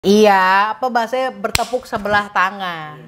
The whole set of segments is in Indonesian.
Iya, apa bahasanya bertepuk sebelah tangan.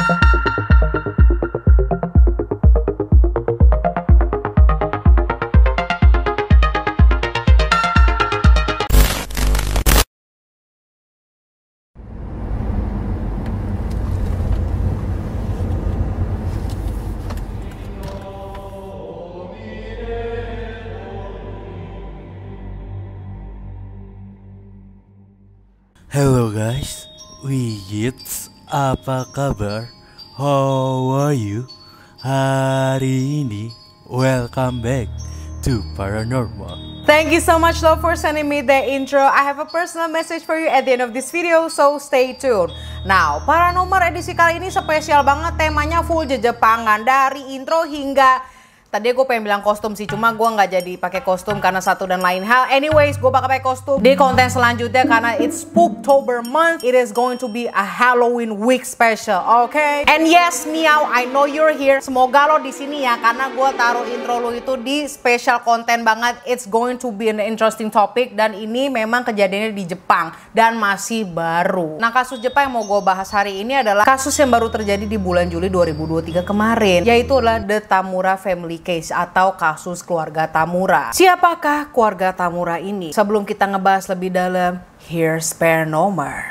Hello guys, Wigits, apa kabar? How are you? Hari ini, welcome back to Paranormal. Thank you so much love for sending me the intro. I have a personal message for you at the end of this video, so stay tuned. Now, Paranormal edisi kali ini spesial banget, temanya full Jepangan dari intro hingga tadi gue pengen bilang kostum sih, cuma gue nggak jadi pakai kostum karena satu dan lain hal. Anyways, gue bakal pakai kostum di konten selanjutnya karena it's Spooktober month. It is going to be a Halloween week special, okay? And yes, Meow, I know you're here. Semoga lo di sini ya, karena gue taruh intro lo itu di special konten banget. It's going to be an interesting topic dan ini memang kejadiannya di Jepang dan masih baru. Nah, kasus Jepang yang mau gue bahas hari ini adalah kasus yang baru terjadi di bulan Juli 2023 kemarin, yaitu adalah The Tamura Family Case atau kasus keluarga Tamura. Siapakah keluarga Tamura ini? Sebelum kita ngebahas lebih dalam, here's Paranormal.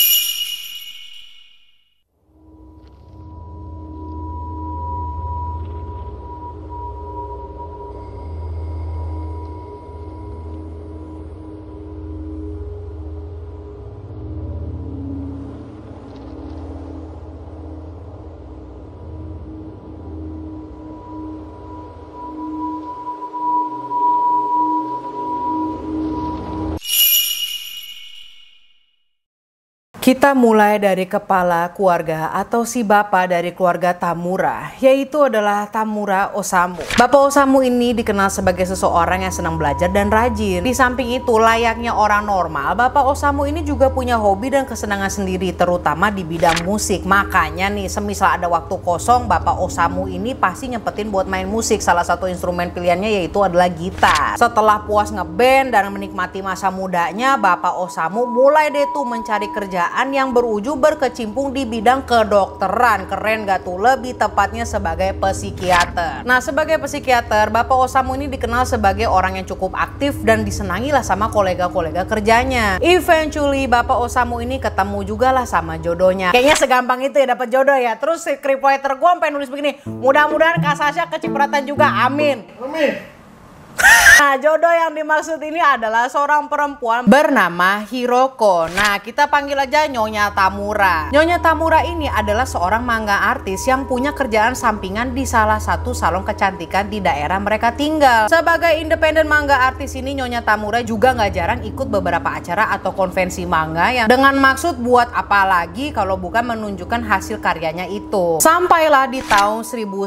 Kita mulai dari kepala keluarga atau si bapak dari keluarga Tamura, yaitu adalah Tamura Osamu. Bapak Osamu ini dikenal sebagai seseorang yang senang belajar dan rajin. Di samping itu, layaknya orang normal, Bapak Osamu ini juga punya hobi dan kesenangan sendiri, terutama di bidang musik. Makanya nih, semisal ada waktu kosong, Bapak Osamu ini pasti nyempetin buat main musik. Salah satu instrumen pilihannya yaitu adalah gitar. Setelah puas ngeband dan menikmati masa mudanya, Bapak Osamu mulai deh tuh mencari kerjaan yang berujung berkecimpung di bidang kedokteran. Keren gak tuh? Lebih tepatnya sebagai psikiater. Nah, sebagai psikiater, Bapak Osamu ini dikenal sebagai orang yang cukup aktif dan disenangi lah sama kolega-kolega kerjanya. Eventually, Bapak Osamu ini ketemu juga lah sama jodohnya. Kayaknya segampang itu ya dapat jodoh ya. Terus si scriptwriter gue sampai nulis begini, mudah-mudahan Kak Sasha kecipratan juga, amin. Amin. Nah, jodoh yang dimaksud ini adalah seorang perempuan bernama Hiroko. Nah, kita panggil aja Nyonya Tamura. Nyonya Tamura ini adalah seorang manga artis yang punya kerjaan sampingan di salah satu salon kecantikan di daerah mereka tinggal. Sebagai independen manga artis ini, Nyonya Tamura juga nggak jarang ikut beberapa acara atau konvensi manga yang dengan maksud buat apa lagi kalau bukan menunjukkan hasil karyanya itu. Sampailah di tahun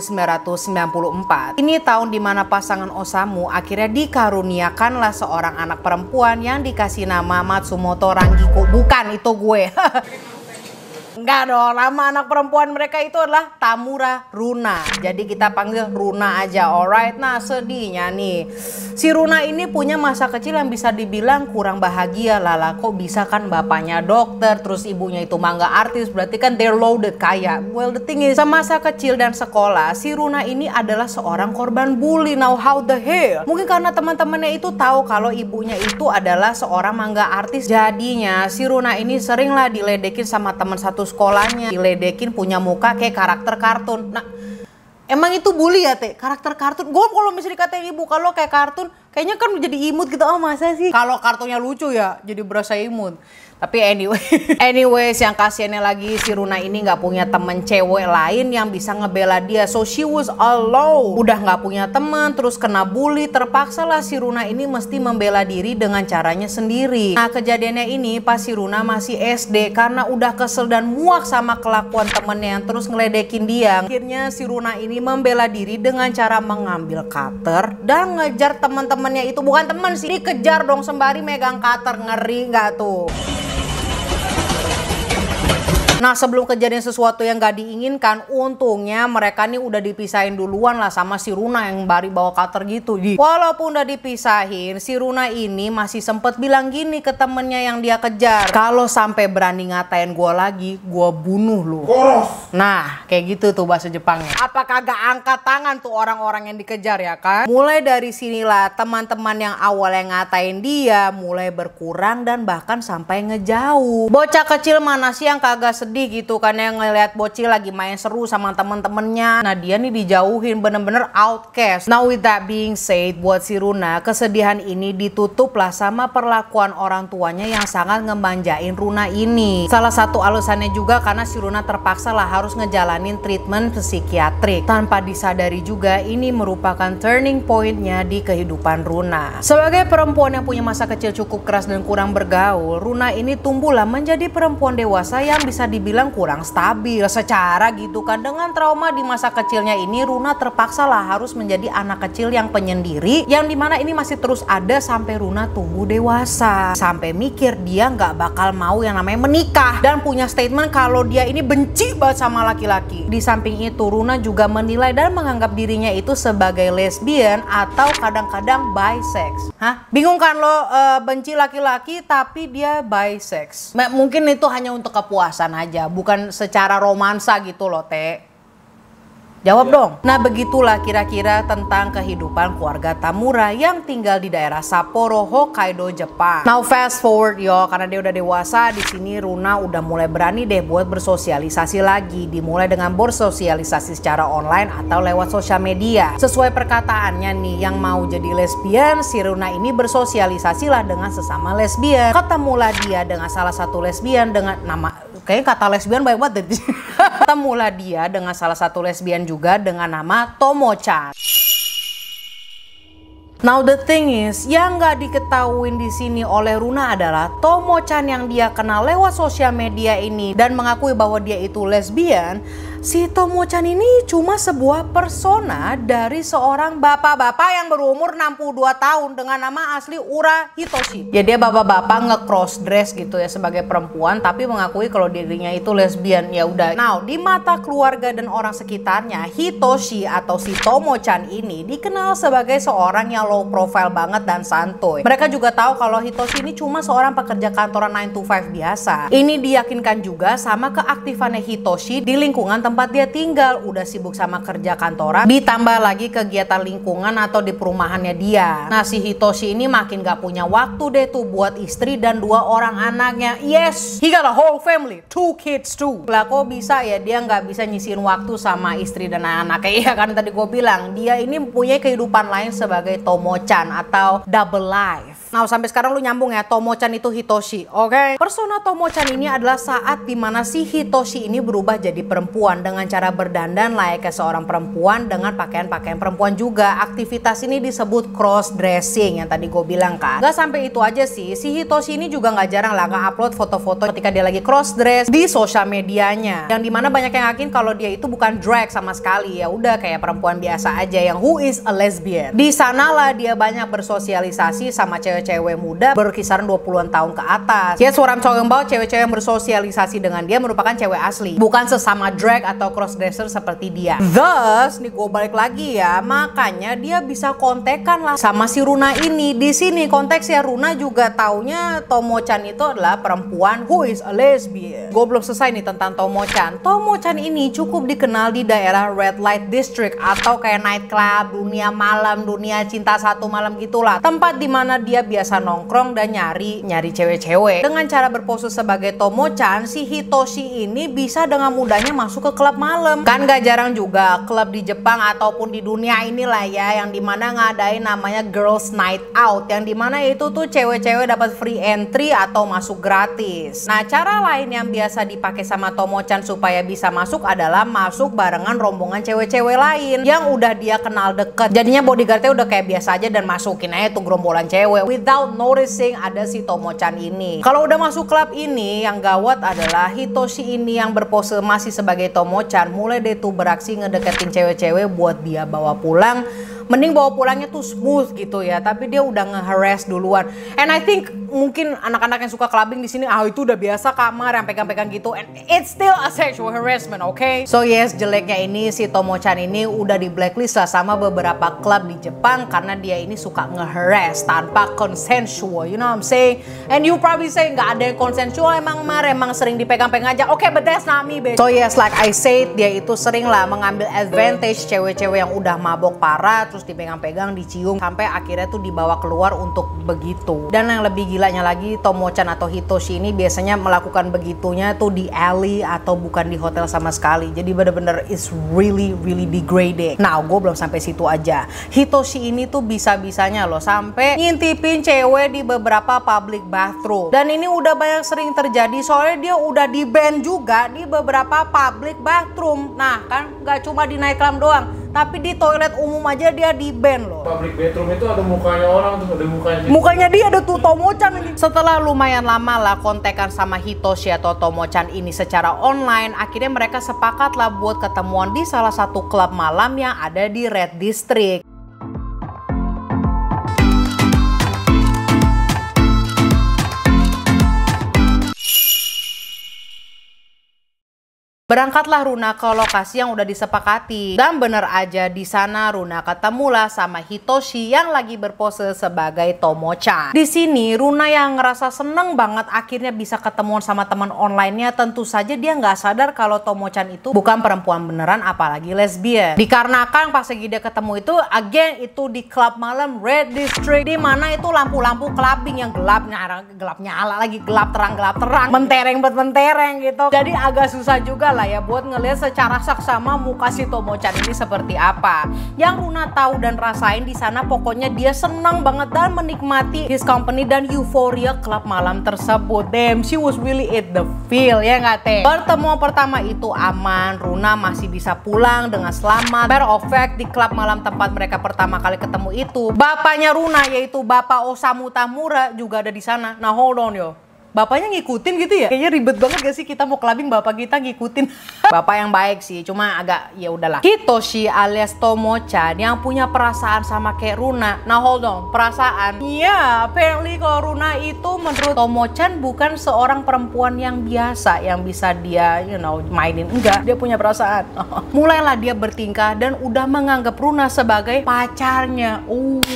1994. Ini tahun dimana pasangan Osamu akhirnya dikaruniakanlah seorang anak perempuan yang dikasih nama Matsumoto Rangiko. Bukan, itu gue. Enggak dong, nama anak perempuan mereka itu adalah Tamura Runa. Jadi kita panggil Runa aja, alright. Nah, sedihnya nih, si Runa ini punya masa kecil yang bisa dibilang kurang bahagia. Lala, kok bisa kan bapaknya dokter, terus ibunya itu manga artis, berarti kan they're loaded kaya. Well, the thing is, semasa kecil dan sekolah, si Runa ini adalah seorang korban bully. Now, how the hell? Mungkin karena teman-temannya itu tahu kalau ibunya itu adalah seorang manga artis. Jadinya, si Runa ini seringlah diledekin sama teman satu sekolahnya, diledekin punya muka kayak karakter kartun. Nah, emang itu bully ya teh? Karakter kartun? Gue kalau misalnya dikatain ibu kalau kayak kartun, kayaknya kan jadi imut gitu. Oh masa sih? Kalau kartunnya lucu ya, jadi berasa imut. Tapi anyways, yang kasiannya lagi si Runa ini nggak punya temen cewek lain yang bisa ngebela dia. So she was alone. Udah nggak punya teman, terus kena bully, terpaksa lah si Runa ini mesti membela diri dengan caranya sendiri. Nah, kejadiannya ini pas si Runa masih SD karena udah kesel dan muak sama kelakuan temennya yang terus ngeledekin dia. Akhirnya si Runa ini membela diri dengan cara mengambil cutter dan ngejar teman-temannya itu. Bukan teman sih, dikejar dong sembari megang cutter. Ngeri nggak tuh? Nah sebelum kejadian sesuatu yang gak diinginkan, untungnya mereka nih udah dipisahin duluan lah sama si Runa yang bawa cutter gitu. Walaupun udah dipisahin, si Runa ini masih sempet bilang gini ke temennya yang dia kejar, kalau sampai berani ngatain gue lagi, gue bunuh lu. Nah kayak gitu tuh bahasa Jepangnya. Apakah gak angkat tangan tuh orang-orang yang dikejar ya kan? Mulai dari sinilah teman-teman yang awalnya ngatain dia mulai berkurang dan bahkan sampai ngejauh. Bocah kecil mana sih yang kagak sedih gitu kan yang ngeliat bocil lagi main seru sama temen-temennya. Nah dia nih dijauhin, bener-bener outcast. Now with that being said, buat si Runa, kesedihan ini ditutup lah sama perlakuan orang tuanya yang sangat ngemanjain Runa ini. Salah satu alasannya juga karena si Runa terpaksa lah harus ngejalanin treatment psikiatrik. Tanpa disadari juga ini merupakan turning pointnya di kehidupan Runa. Sebagai perempuan yang punya masa kecil cukup keras dan kurang bergaul, Runa ini tumbuhlah menjadi perempuan dewasa yang bisa dibilang kurang stabil secara gitu kan. Dengan trauma di masa kecilnya ini, Runa terpaksa lah harus menjadi anak kecil yang penyendiri, yang dimana ini masih terus ada sampai Runa tumbuh dewasa. Sampai mikir dia nggak bakal mau yang namanya menikah dan punya statement kalau dia ini benci banget sama laki-laki. Di samping itu, Runa juga menilai dan menganggap dirinya itu sebagai lesbian atau kadang-kadang bisex. Hah? Bingung kan lo benci laki-laki tapi dia bisex? Mungkin itu hanya untuk kepuasan aja, bukan secara romansa gitu loh, Teh. Jawab dong. Nah begitulah kira-kira tentang kehidupan keluarga Tamura yang tinggal di daerah Sapporo, Hokkaido, Jepang. Now fast forward yo, karena dia udah dewasa, di sini Runa udah mulai berani deh buat bersosialisasi lagi. Dimulai dengan bersosialisasi secara online atau lewat sosial media. Sesuai perkataannya nih, yang mau jadi lesbian, si Runa ini bersosialisasi lah dengan sesama lesbian. Ketemulah dia dengan salah satu lesbian dengan nama, kayaknya kata lesbian banyak banget deh. Ketemulah dia dengan salah satu lesbian juga dengan nama Tomo-chan. Now the thing is, yang nggak diketahuin di sini oleh Runa adalah Tomo-chan yang dia kenal lewat sosial media ini dan mengakui bahwa dia itu lesbian. Si Tomo-chan ini cuma sebuah persona dari seorang bapak-bapak yang berumur 62 tahun dengan nama asli Ura Hitoshi. Ya dia bapak-bapak nge-cross dress gitu ya sebagai perempuan tapi mengakui kalau dirinya itu lesbian. Ya udah. Nah, di mata keluarga dan orang sekitarnya, Hitoshi atau si Tomo-chan ini dikenal sebagai seorang yang low profile banget dan santuy. Mereka juga tahu kalau Hitoshi ini cuma seorang pekerja kantoran 9 to 5 biasa. Ini diyakinkan juga sama keaktifannya Hitoshi di lingkungan tempat dia tinggal. Udah sibuk sama kerja kantoran, ditambah lagi kegiatan lingkungan atau di perumahannya dia. Nah si Hitoshi ini makin gak punya waktu deh tuh buat istri dan 2 orang anaknya. Yes, he got a whole family, 2 kids too. Lah kok bisa ya dia gak bisa nyisihin waktu sama istri dan anak-anaknya. Iya kan tadi gue bilang dia ini punya kehidupan lain sebagai Tomo-chan atau double life. Nah sampai sekarang lu nyambung ya, Tomo-chan itu Hitoshi, oke? Persona Tomo-chan ini adalah saat dimana si Hitoshi ini berubah jadi perempuan dengan cara berdandan layaknya seorang perempuan dengan pakaian-pakaian perempuan juga. Aktivitas ini disebut cross dressing yang tadi gue bilang kan. Gak sampai itu aja sih, si Hitoshi ini juga gak jarang lah nge-upload foto-foto ketika dia lagi cross dress di sosial medianya. Yang dimana banyak yang yakin kalau dia itu bukan drag sama sekali, ya udah kayak perempuan biasa aja yang who is a lesbian. Di sanalah dia banyak bersosialisasi sama cewek muda berkisaran 20-an tahun ke atas. Ya suara cowok bahwa cewek-cewek yang bersosialisasi dengan dia merupakan cewek asli, bukan sesama drag atau crossdresser seperti dia. Thus, nih gue balik lagi ya, makanya dia bisa kontekan lah sama si Runa ini. Di sini konteksnya Runa juga taunya Tomo-chan itu adalah perempuan who is a lesbian. Gue belum selesai nih tentang Tomo-chan. Tomo-chan ini cukup dikenal di daerah Red Light District atau kayak nightclub, dunia malam, dunia cinta satu malam gitulah. Tempat dimana dia biasa nongkrong dan nyari cewek-cewek. Dengan cara berpose sebagai Tomo-chan, si Hitoshi ini bisa dengan mudahnya masuk ke klub malam. Kan gak jarang juga klub di Jepang ataupun di dunia inilah ya, yang dimana ngadain namanya Girls Night Out, yang dimana itu tuh cewek-cewek dapat free entry atau masuk gratis. Nah cara lain yang biasa dipakai sama Tomo-chan supaya bisa masuk adalah masuk barengan rombongan cewek-cewek lain yang udah dia kenal deket. Jadinya bodyguardnya udah kayak biasa aja dan masukin aja tuh gerombolan cewek without noticing ada si Tomo-chan ini. Kalau udah masuk klub ini, yang gawat adalah Hitoshi ini yang berpose masih sebagai Tomo-chan mulai deh tuh beraksi ngedeketin cewek-cewek buat dia bawa pulang mending bawa pulangnya tuh smooth gitu ya. Tapi dia udah nge-harass duluan. And I think mungkin anak-anak yang suka clubbing di sini, itu udah biasa kamar yang pegang-pegang gitu. And it's still a sexual harassment, okay? So yes, jeleknya ini si Tomo-chan ini udah di blacklist lah sama beberapa klub di Jepang karena dia ini suka nge-harass tanpa consensual, you know what I'm saying? And you probably say nggak ada yang consensual, emang sering dipegang-pegang aja. Okay, but that's not me, bitch. So yes, like I said, dia itu sering lah mengambil advantage cewek-cewek yang udah mabok parah, terus dipegang-pegang, dicium, sampai akhirnya tuh dibawa keluar untuk begitu. Dan yang lebih gilanya lagi, Tomo-chan atau Hitoshi ini biasanya melakukan begitunya tuh di alley atau bukan di hotel sama sekali. Jadi bener-bener it's really degrading. Nah, gue belum sampai situ aja. Hitoshi ini tuh bisa-bisanya loh sampai ngintipin cewek di beberapa public bathroom. Dan ini udah banyak sering terjadi soalnya dia udah di ban juga di beberapa public bathroom. Nah kan nggak cuma di nightclub doang, tapi di toilet umum aja dia di ban loh. Public bathroom itu ada mukanya orang tuh, ada mukanya dia, ada tuh Tomo-chan ini. Setelah lumayan lama lah kontekan sama Hitoshi atau Tomo-chan ini secara online, akhirnya mereka sepakat lah buat ketemuan di salah satu klub malam yang ada di Red District. Berangkatlah Runa ke lokasi yang udah disepakati. Dan bener aja di sana Runa ketemulah sama Hitoshi yang lagi berpose sebagai Tomo-chan. Di sini Runa yang ngerasa seneng banget akhirnya bisa ketemuan sama teman online-nya. Tentu saja dia nggak sadar kalau Tomo-chan itu bukan perempuan beneran, apalagi lesbian. Dikarenakan pas lagi dia ketemu itu, again itu di klub malam Red District, di mana itu lampu-lampu clubbing yang gelap nyala lagi, gelap terang, mentereng gitu. Jadi agak susah juga lah ya buat ngelihat secara saksama muka si Tomo-chan ini seperti apa. Yang Runa tahu dan rasain di sana, pokoknya dia senang banget dan menikmati his company dan euforia klub malam tersebut. Damn, she was really at the feel, ya nggak teh? Pertemuan pertama itu aman, Runa masih bisa pulang dengan selamat. Matter of fact, di klub malam tempat mereka pertama kali ketemu itu, bapaknya Runa yaitu Bapak Osamu Tamura juga ada di sana. Nah, hold on yo. Bapaknya ngikutin gitu ya? Kayaknya ribet banget gak sih kita mau clubbing bapak kita ngikutin. Bapak yang baik sih, cuma agak ya udahlah. Hitoshi alias Tomo-chan yang punya perasaan sama kayak Runa. Nah hold on, perasaan. Iya, apparently kalau Runa itu menurut Tomo-chan bukan seorang perempuan yang biasa yang bisa dia mainin. Enggak, dia punya perasaan. Mulailah dia bertingkah dan udah menganggap Runa sebagai pacarnya.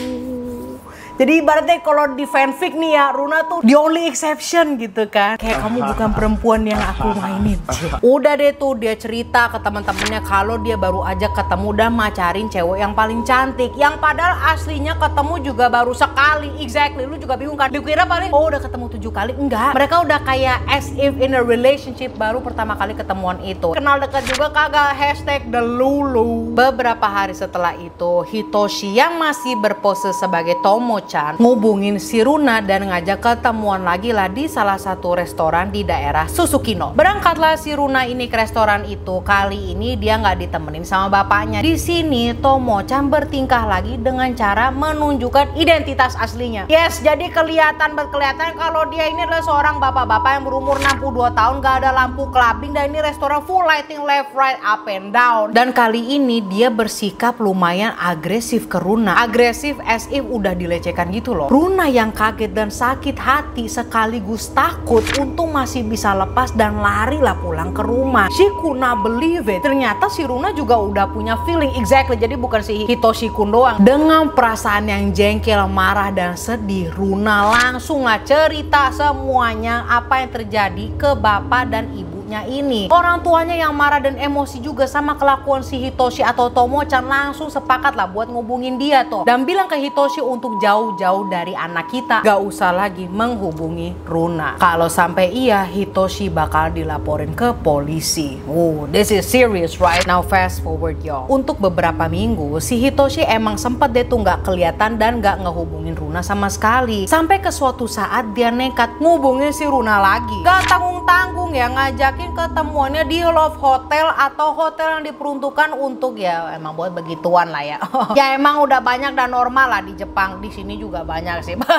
Jadi ibaratnya kalau di fanfic nih ya, Runa tuh the only exception gitu kan. Kayak kamu bukan perempuan yang aku mainin. Udah deh tuh dia cerita ke teman-temannya kalau dia baru aja ketemu dan macarin cewek yang paling cantik. Yang padahal aslinya ketemu juga baru sekali. Exactly, lu juga bingung kan? Dikira paling udah ketemu 7 kali. Enggak, mereka udah kayak as if in a relationship baru pertama kali ketemuan itu. Kenal dekat juga kagak, hashtag the lulu. Beberapa hari setelah itu, Hitoshi yang masih berpose sebagai Tomo-chan ngubungin si Runa dan ngajak ketemuan lagi lah di salah satu restoran di daerah Susukino. Berangkatlah si Runa ini ke restoran itu. Kali ini dia nggak ditemenin sama bapaknya. Di sini Tomo-chan bertingkah lagi dengan cara menunjukkan identitas aslinya. Yes, jadi kelihatan kalau dia ini adalah seorang bapak-bapak yang berumur 62 tahun, gak ada lampu clubbing, dan ini restoran full lighting left, right, up and down. Dan kali ini dia bersikap lumayan agresif ke Runa. Agresif as if udah dilecehkan gitu loh. Runa yang kaget dan sakit hati sekaligus takut untung masih bisa lepas dan lari lah pulang ke rumah. She could not believe it. Ternyata si Runa juga udah punya feeling. Exactly, jadi bukan si Hitoshi kun doang. Dengan perasaan yang jengkel, marah dan sedih, Runa langsung lah cerita semuanya apa yang terjadi ke bapak dan ibunya ini. Orang tuanya yang marah dan emosi juga sama kelakuan si Hitoshi atau Tomo-chan langsung sepakat lah buat ngubungin dia tuh dan bilang ke Hitoshi untuk jauh-jauh dari anak kita, gak usah lagi menghubungi Runa. Kalau sampai iya, Hitoshi bakal dilaporin ke polisi. This is serious, right? Now fast forward y'all. Untuk beberapa minggu, si Hitoshi emang sempet deh tuh gak kelihatan dan gak ngehubungin Runa sama sekali. Sampai ke suatu saat dia nekat ngubungin si Runa lagi. Gak tanggung-tanggung ya, ngajakin ketemuannya di Love Hotel atau hotel yang diperuntukkan untuk ya emang buat begituan lah ya. Ya emang udah banyak dan normal lah di Jepang. Di sini juga banyak sih.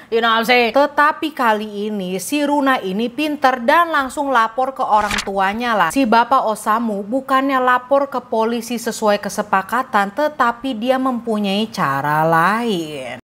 You know what I'm saying? Tetapi kali ini si Runa ini pinter dan langsung lapor ke orang tuanya lah. Si Bapak Osamu bukannya lapor ke polisi sesuai kesepakatan, tetapi dia mempunyai cara lain.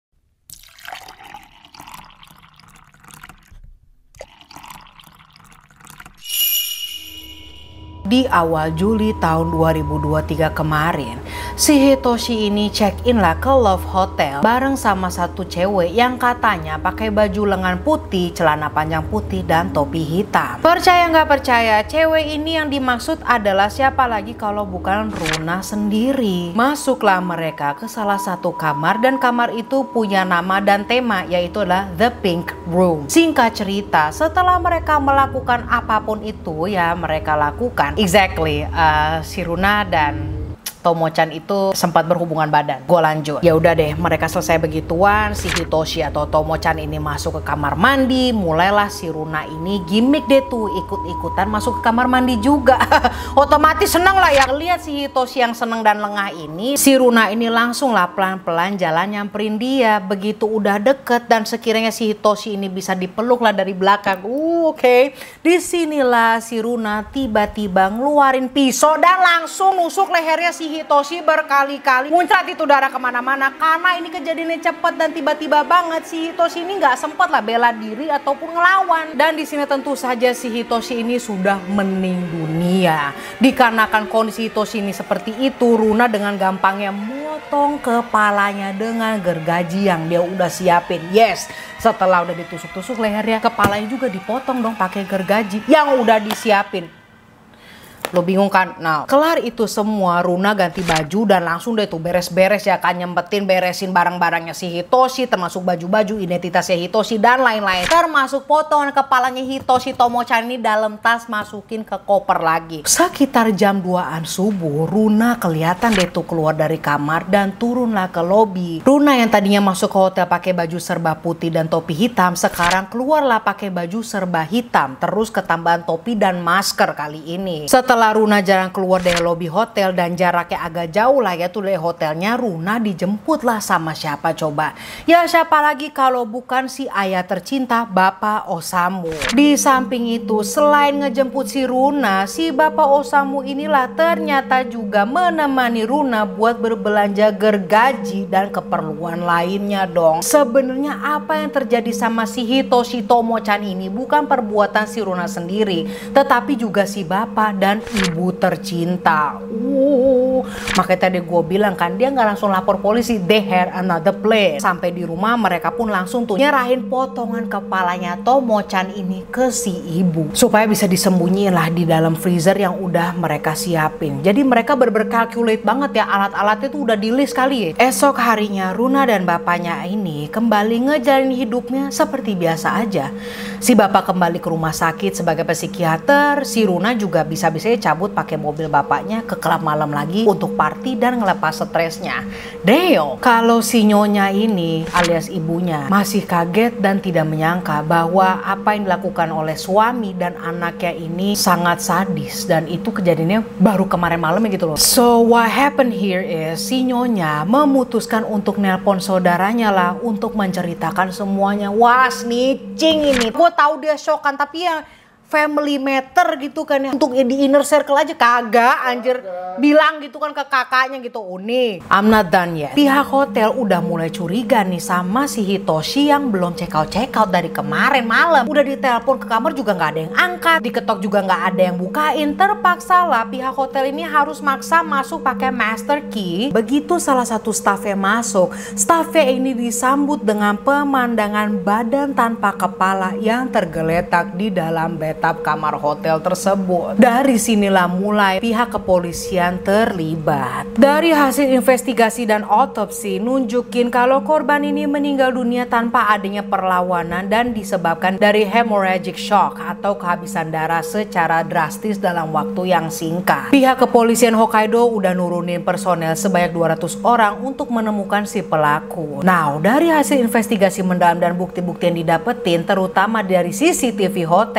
Di awal Juli tahun 2023 kemarin, si Hitoshi ini check-in lah ke Love Hotel bareng sama satu cewek yang katanya pakai baju lengan putih, celana panjang putih, dan topi hitam. Percaya nggak percaya, cewek ini yang dimaksud adalah siapa lagi kalau bukan Runa sendiri. Masuklah mereka ke salah satu kamar dan kamar itu punya nama dan tema, yaitu adalah The Pink Room. Singkat cerita, setelah mereka melakukan apapun itu ya mereka lakukan. Exactly, si Runa dan Tomo-chan itu sempat berhubungan badan. Gue lanjut. Ya udah deh, mereka selesai begituan, si Hitoshi atau Tomo-chan ini masuk ke kamar mandi. Mulailah si Runa ini gimmick deh tuh, ikut-ikutan masuk ke kamar mandi juga. Otomatis seneng lah ya lihat si Hitoshi yang seneng dan lengah ini. Si Runa ini langsung lah pelan-pelan jalan nyamperin dia. Begitu udah deket dan sekiranya si Hitoshi ini bisa dipeluk lah dari belakang. Oke. Disinilah si Runa tiba-tiba ngeluarin pisau dan langsung nusuk lehernya si Hitoshi berkali-kali. Muncrat itu darah kemana-mana karena ini kejadiannya cepet dan tiba-tiba banget. Si Hitoshi ini nggak sempat lah bela diri ataupun ngelawan. Dan di sini tentu saja si Hitoshi ini sudah meninggal dunia. Dikarenakan kondisi Hitoshi ini seperti itu, Runa dengan gampangnya motong kepalanya dengan gergaji yang dia udah siapin. Yes, setelah udah ditusuk-tusuk lehernya, kepalanya juga dipotong dong pakai gergaji yang udah disiapin. Lo bingung kan? Nah, kelar itu semua, Runa ganti baju dan langsung deh tuh beres-beres ya kan, beresin barang-barangnya si Hitoshi, termasuk baju-baju identitasnya Hitoshi dan lain-lain. Termasuk potongan kepalanya Hitoshi Tomo-chan ini dalam tas, masukin ke koper lagi. Sekitar jam 2-an subuh, Runa kelihatan deh tuh keluar dari kamar dan turunlah ke lobi. Runa yang tadinya masuk ke hotel pakai baju serba putih dan topi hitam, sekarang keluarlah pakai baju serba hitam, terus ketambahan topi dan masker kali ini. Setelah Runa jalan keluar dari lobi hotel dan jaraknya agak jauh lah ya tuh dari hotelnya, Runa dijemput lah sama siapa coba? Ya siapa lagi kalau bukan si ayah tercinta Bapak Osamu. Di samping itu, selain ngejemput si Runa, si Bapak Osamu inilah ternyata juga menemani Runa buat berbelanja gergaji dan keperluan lainnya dong. Sebenarnya apa yang terjadi sama si Hitoshi Tomo-chan ini bukan perbuatan si Runa sendiri, tetapi juga si bapak dan ibu tercinta. Makanya tadi gue bilang kan, dia nggak langsung lapor polisi, they had another plan. Sampai di rumah mereka pun langsung tuh nyerahin potongan kepalanya Tomo-chan ini ke si ibu supaya bisa disembunyiin lah di dalam freezer yang udah mereka siapin. Jadi mereka berkalkulate banget ya, alat-alatnya tuh udah di list kali ya. Esok harinya Runa dan bapaknya ini kembali ngejalin hidupnya seperti biasa aja. Si bapak kembali ke rumah sakit sebagai psikiater, si Runa juga bisa-bisanya cabut pakai mobil bapaknya ke klub malam lagi untuk party dan ngelepas stresnya. Deo, kalau si nyonya ini alias ibunya masih kaget dan tidak menyangka bahwa apa yang dilakukan oleh suami dan anaknya ini sangat sadis, dan itu kejadiannya baru kemarin malam ya gitu loh. So what happened here is si nyonya memutuskan untuk nelpon saudaranya lah untuk menceritakan semuanya. Wah, snitching ini. Gue tahu dia shock kan, tapi ya family matter gitu kan ya, untuk di inner circle aja kagak anjir. Bilang gitu kan ke kakaknya gitu, nih I'm not done yet. Pihak hotel udah mulai curiga nih sama si Hitoshi yang belum check out dari kemarin malam. Udah ditelepon ke kamar juga nggak ada yang angkat, diketok juga nggak ada yang bukain. Terpaksa lah pihak hotel ini harus maksa masuk pakai master key. Begitu salah satu staffnya masuk, staffnya ini disambut dengan pemandangan badan tanpa kepala yang tergeletak di dalam bathtub kamar hotel tersebut. Dari sinilah mulai pihak kepolisian terlibat. Dari hasil investigasi dan otopsi nunjukin kalau korban ini meninggal dunia tanpa adanya perlawanan dan disebabkan dari hemorrhagic shock atau kehabisan darah secara drastis dalam waktu yang singkat. Pihak kepolisian Hokkaido udah nurunin personel sebanyak 200 orang untuk menemukan si pelaku. Nah, dari hasil investigasi mendalam dan bukti-bukti yang didapetin, terutama dari CCTV hotel pada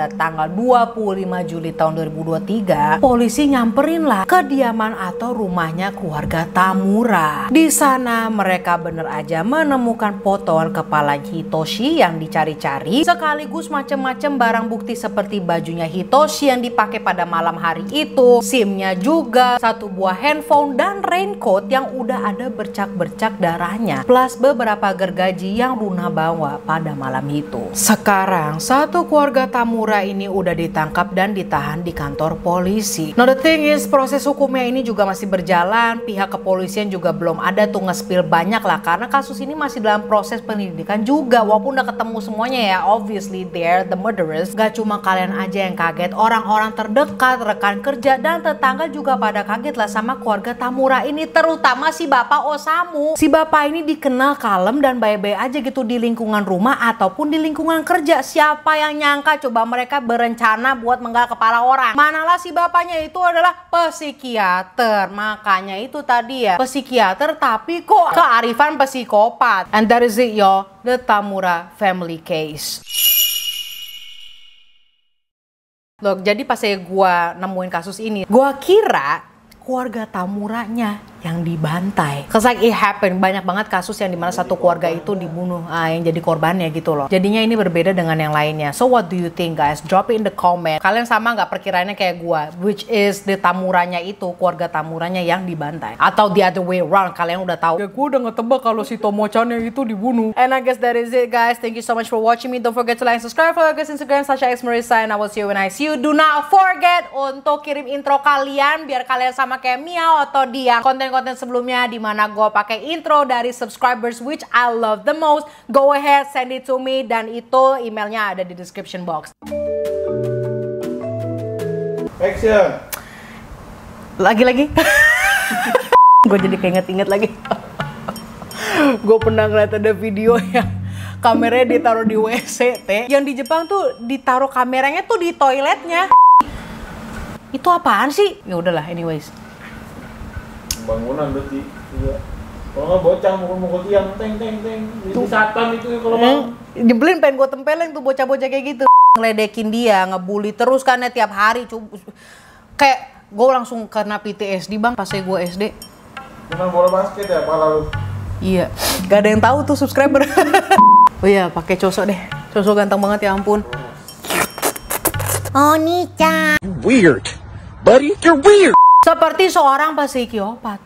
pada tanggal 25 Juli tahun 2023, polisi nyamperin lah kediaman atau rumahnya keluarga Tamura. Di sana mereka bener aja menemukan potongan kepala Hitoshi yang dicari-cari, sekaligus macam-macam barang bukti seperti bajunya Hitoshi yang dipakai pada malam hari itu, SIM-nya juga, satu buah handphone dan raincoat yang udah ada bercak-bercak darahnya, plus beberapa gergaji yang Runa bawa pada malam itu. Sekarang satu keluarga Tamura ini udah ditangkap dan ditahan di kantor polisi. Now the thing is, proses hukumnya ini juga masih berjalan. Pihak kepolisian juga belum ada tuh nge-spill banyak lah, karena kasus ini masih dalam proses penyelidikan juga. Walaupun udah ketemu semuanya ya, obviously they're the murderers. Gak cuma kalian aja yang kaget, orang-orang terdekat, rekan kerja dan tetangga juga pada kaget lah sama keluarga Tamura ini, terutama si Bapak Osamu. Si bapak ini dikenal kalem dan baik-baik aja gitu di lingkungan rumah ataupun di lingkungan kerja. Siapa yang nyangka coba mereka berencana buat menggal kepala orang. Manalah si bapaknya itu adalah psikiater. Makanya itu tadi ya, psikiater tapi kok kearifan psikopat. And that is it yo, the Tamura family case. Loh, jadi pas gua nemuin kasus ini, gua kira keluarga Tamuranya yang dibantai. Cause like it happened, banyak banget kasus yang dimana satu keluarga itu dibunuh, yang jadi korbannya gitu loh. Jadinya ini berbeda dengan yang lainnya. So what do you think guys? Drop it in the comment. Kalian sama nggak perkiraannya kayak gua, which is the Tamuranya itu, keluarga Tamuranya yang dibantai, atau the other way around? Kalian udah tahu? Ya gua udah ngetebak kalau si Tomo-chan itu dibunuh. And I guess that is it guys. Thank you so much for watching me. Don't forget to like and subscribe, follow guys Instagram @Marissa, and I will see you when I see you. Do not forget untuk kirim intro kalian biar kalian sama kayak Miao atau dia konten-konten sebelumnya di mana gue pakai intro dari subscribers which I love the most. Go ahead, send it to me, dan itu emailnya ada di description box. Action. Lagi-lagi. Gue jadi keinget-inget lagi. Gue pernah ngeliat ada video yang kameranya ditaruh di WC yang di Jepang tuh ditaruh kameranya tuh di toiletnya. Itu apaan sih? Ya udahlah, anyways. Bangunan berarti juga. Kalau nggak bocah mukul-mukul tiang, teng. Jadi satan itu kalau bang. Nyebelin, pengen gue tempelin tuh bocah-bocah kayak gitu. Ngeledekin dia, ngebully terus kan ya tiap hari. Kayak gue langsung kena PTSD bang pas gue SD. Bukan bola basket ya, pala lu. Iya, gak ada yang tahu tuh subscriber. Oh iya, pakai Choso deh. Choso ganteng banget ya ampun. Oni-chan. Weird, buddy. You're weird. Seperti seorang psikopat.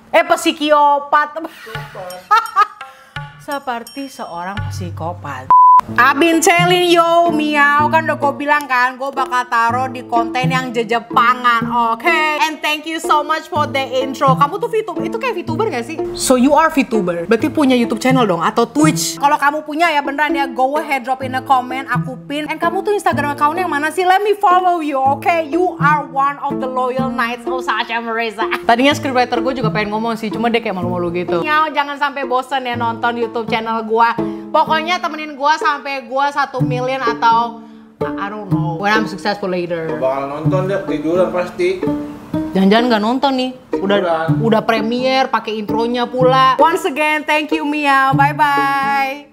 Seperti seorang psikopat. I've been telling you, Miao, kan udah gue bilang kan, gue bakal taruh di konten yang Jepangan, oke? And thank you so much for the intro. Kamu tuh VTuber, itu kayak VTuber gak sih? So you are VTuber, berarti punya YouTube channel dong, atau Twitch? Kalau kamu punya ya beneran ya, go ahead drop in a comment, aku pin. And kamu tuh Instagram account yang mana sih? Let me follow you, oke? You are one of the loyal knights of Sasha Marissa. Tadinya scriptwriter gue juga pengen ngomong sih, cuma dia kayak malu-malu gitu. Miao, jangan sampai bosen ya nonton YouTube channel gue. Pokoknya temenin gue sampai gue 1 million atau I don't know when I'm successful later. Bakal nonton deh, tiduran pasti. Jangan-jangan nggak nonton nih. Udah premier pakai intronya pula. Once again, thank you Miao. Bye bye.